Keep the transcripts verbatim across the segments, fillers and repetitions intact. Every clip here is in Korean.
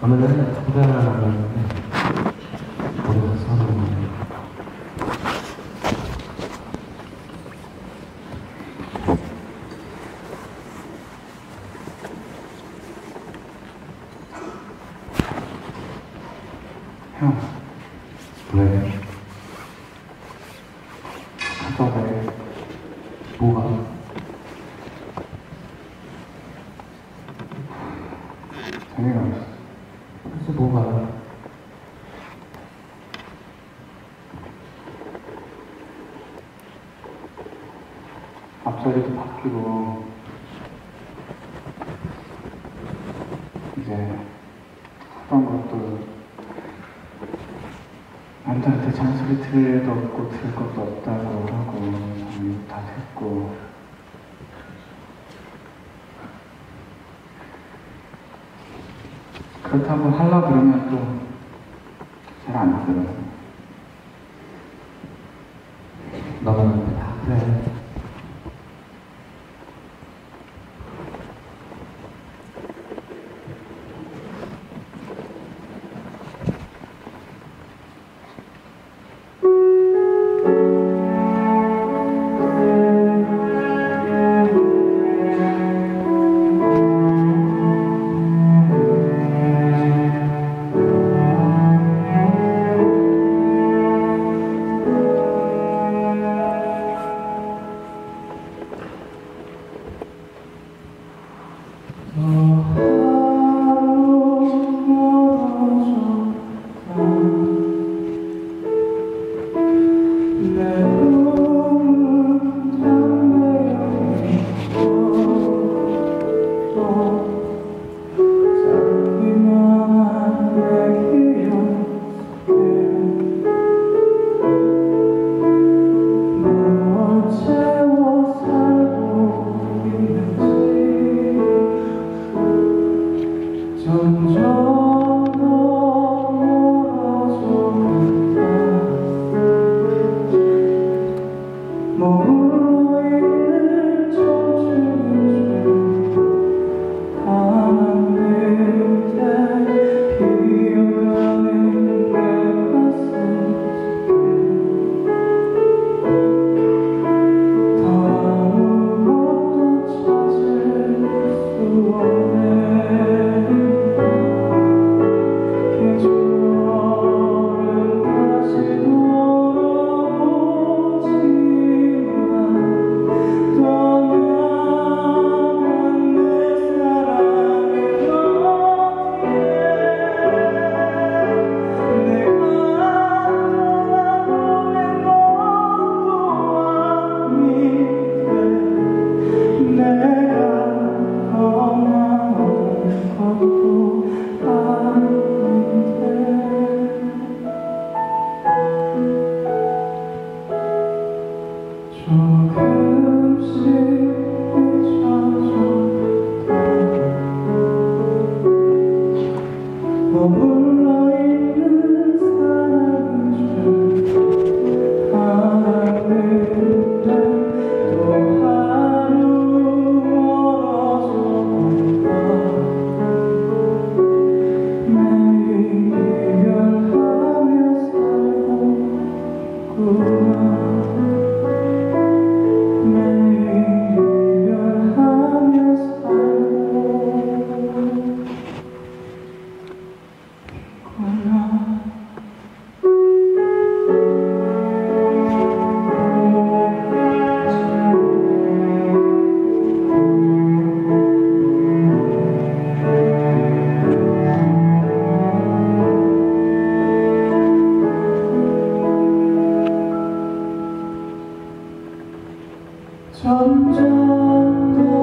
오늘은 특별한 날인데 우리가 서로 형, 왜? 카톡에 뭐가? 재미가 없어. 그래서 뭐가? 앞자리도 바뀌고 이제 하던 것도 남자한테 잔소리 들을 일도 없고 들을 것도 없다고 하고 이미 다 됐고 그렇다고 하려 그러면 또 잘 안 되더라고. 너가 나한테 다 그래. 점점 더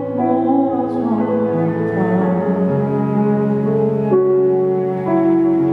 멀어져 간다.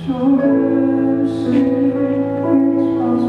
조금씩 잊혀져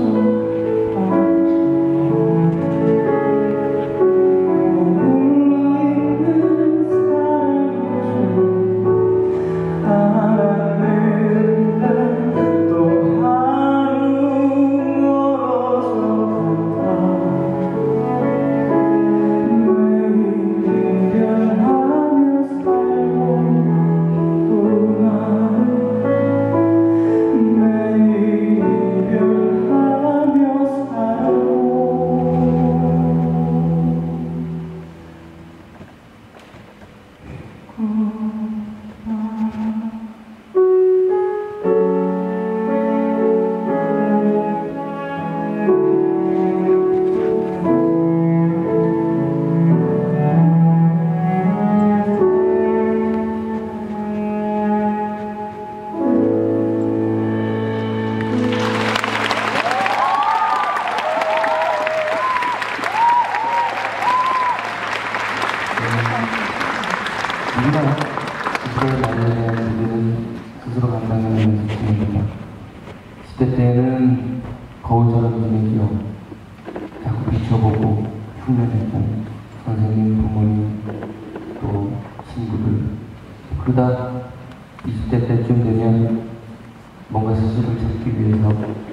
우리가 스스로의 말에 대한 문제는 스스로 감당하는 연습입니다. 십 대 때는 거울처럼 지내기요. 자꾸 비춰보고 흉내내고 선생님, 부모님, 또 친구들. 그러다 이십 대 때쯤 되면 뭔가 스스로를 찾기 위해서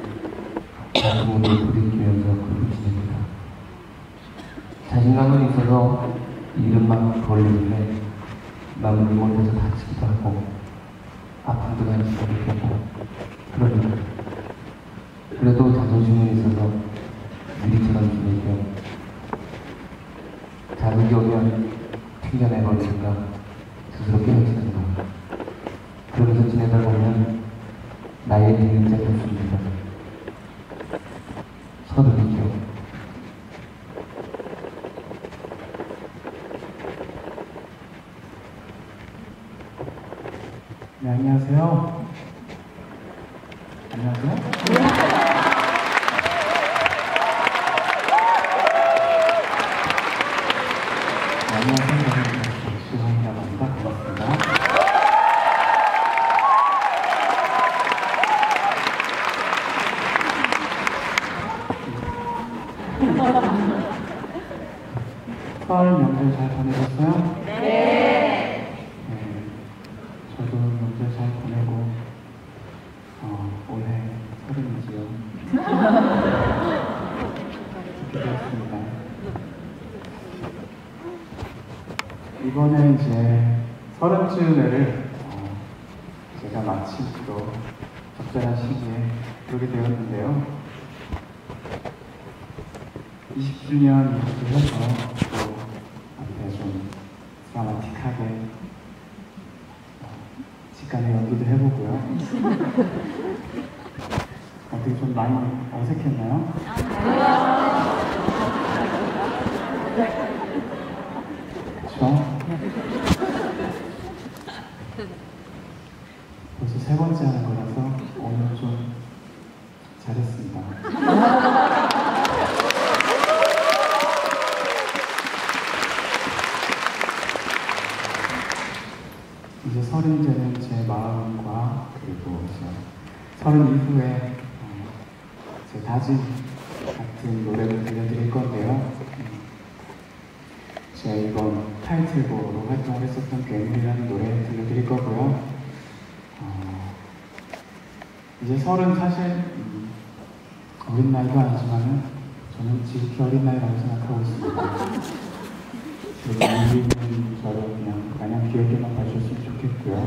자신을 부딪히면서 그렇게 지냅니다. 자신감은 있어서 일은 막 벌리는데 마무리 못해서 다치기도 하고 아픔도 같이 느끼고 그러니까 그래도 자존심은 있어서 유리처럼 지내고 자극이 오면 튕겨내버리든가 스스로 깨어지든가 그러면서 지내다 보면 나의 뒤는 잡혔습니다. 서른이죠. 네, 안녕하세요. 안녕하세요. 네, 안녕하세요. 시원이라고 합니다. 반갑습니다. 설 명절 잘 보내셨어요? 네. 저도 명절 잘 보내고 어, 올해 서른이지요. 그렇게 되었습니다. 이번에 이제 서른쯤에를 어, 제가 마치기로 적절한 시기에 그렇게 되었는데요. 이십 주년 이렇게 해서 또 앞에 좀 드라마틱하게 직관에 연기도 해보고요. 어떻게 좀 많이 어색했나요? 그렇죠? 벌써 세 번째 하는 거라서 오늘 좀 잘했습니다. 이제 서른째는 제 마음과 그리고 이제 서른 이후에 어, 제 다짐 같은 노래를 들려드릴 건데요. 제가 이번 타이틀곡으로 활동을 했었던 괴물이라는 노래 들려드릴 거고요. 어, 이제 서른 사실 음, 어린 나이도 아니지만은 저는 지극히 어린 나이라고 생각하고 있습니다. 그리고 여기 있는 저를 그냥 마냥 귀엽게만 봐주셨으면 좋겠고요.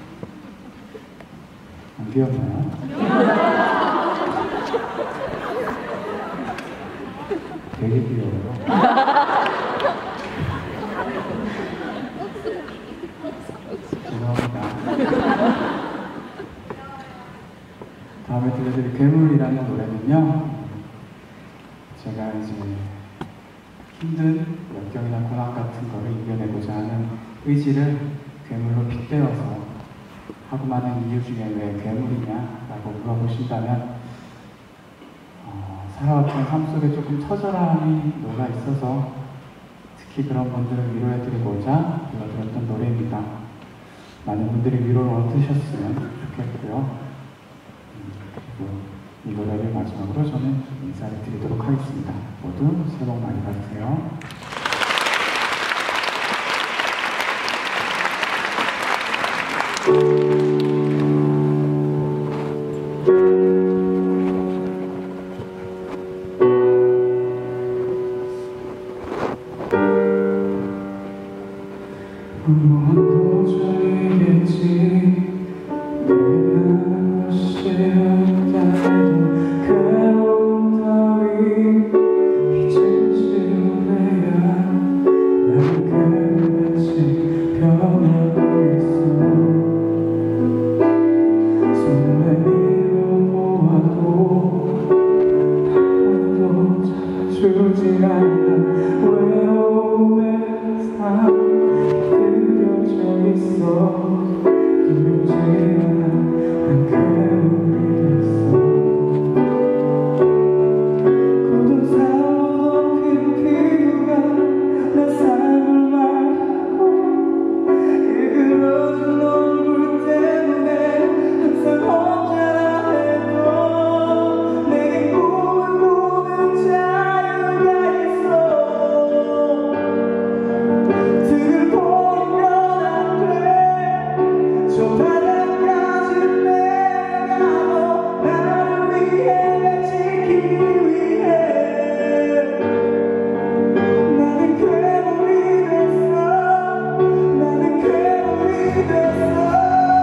안 귀엽나요? 되게 귀여워요. 죄송합니다. 다음에 들려드릴 괴물이라는 노래는요, 제가 이제 힘든 역경이나 고난 같은 거를 이겨내고자 하는 의지를 괴물로 빗대어서 하고 많은 이유 중에 왜 괴물이냐라고 물어보신다면 어, 살아왔던 삶 속에 조금 처절함이 녹아 있어서 특히 그런 분들을 위로해드리고자 불러드렸던 노래입니다. 많은 분들이 위로를 얻으셨으면 좋겠고요. 마지막으로 저는 인사를 드리도록 하겠습니다. 모두 새해 복 많이 받으세요. 무엇도 저리겠지 내가 것이 없다도 괴로움 따위 이제 지우래야 난 끝없이 변하고 있어 손을 밀어보아도 아무도 찾아주지 않아 외로움의 삶 그려져 있어 두렵지 않아 난 괴물이 됐어 굳은 살로 덮인 피부가 내 삶을 말하고 일그러진 얼굴 때문에 항상 혼자라 해도 내게 꿈을 꾸는 자유가 있어 등을 보이면 안 돼 저 바닥까지 내려가도 나를 위해 지키기 위해 나는 괴물이 됐어 나는 괴물이 됐어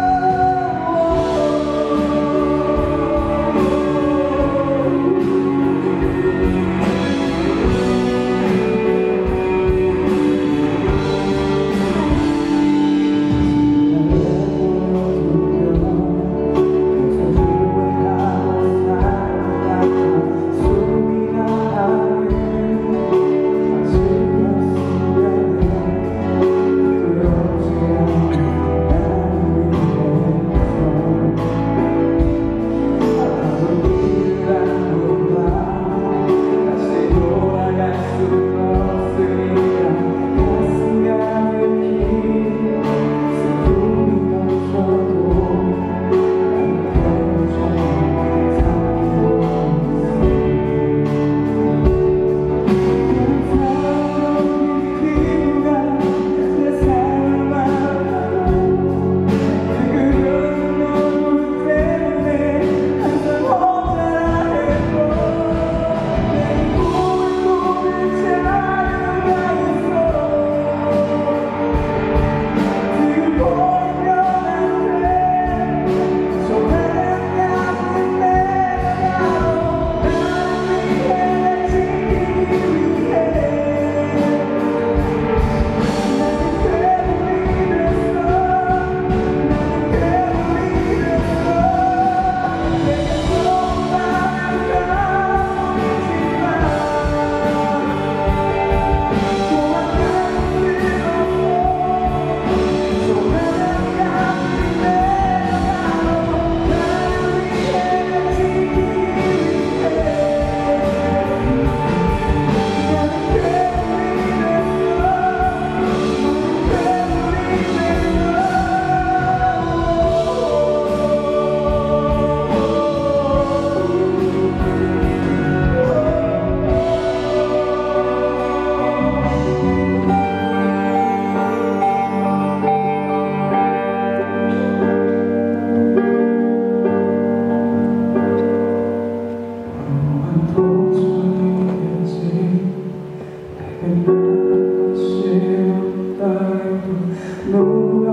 누가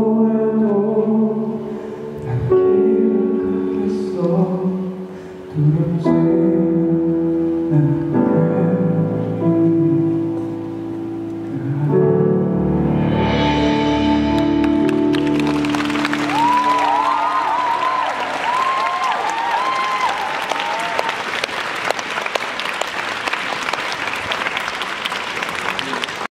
뭐래도 난 기억하겠어 두렵지 않아 난